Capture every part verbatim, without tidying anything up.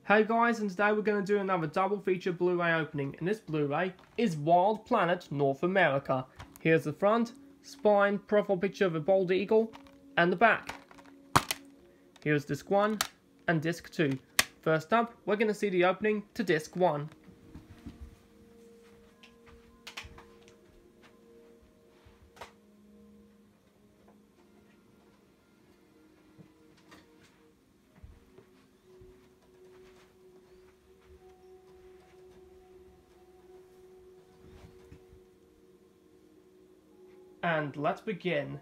Hey guys, and today we're going to do another double feature Blu-ray opening, and this Blu-ray is Wild Planet North America. Here's the front, spine, profile picture of a bald eagle, and the back. Here's disc one and disc two. First up, we're going to see the opening to disc one. And let's begin.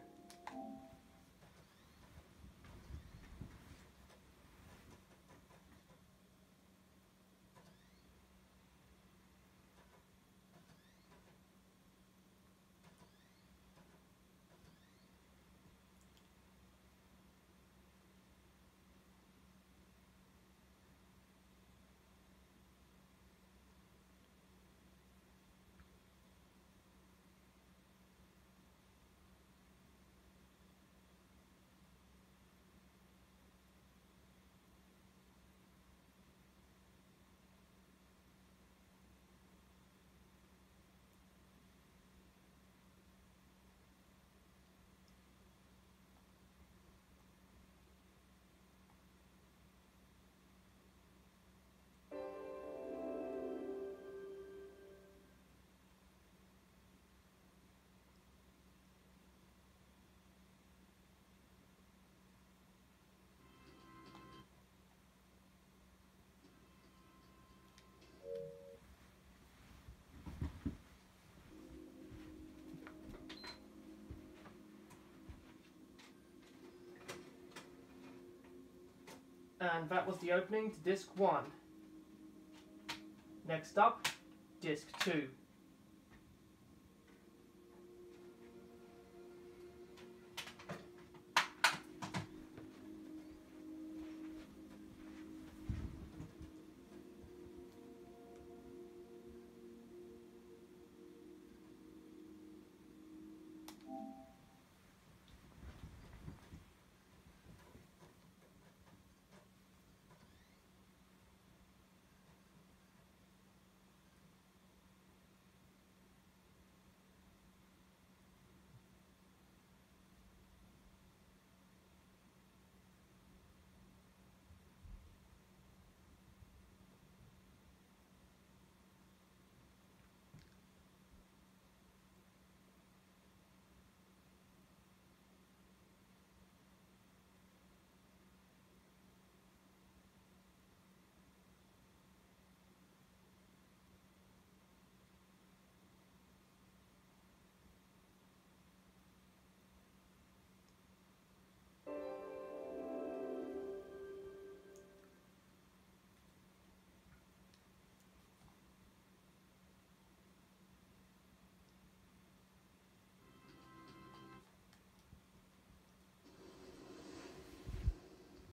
And that was the opening to disc one. Next up, disc two.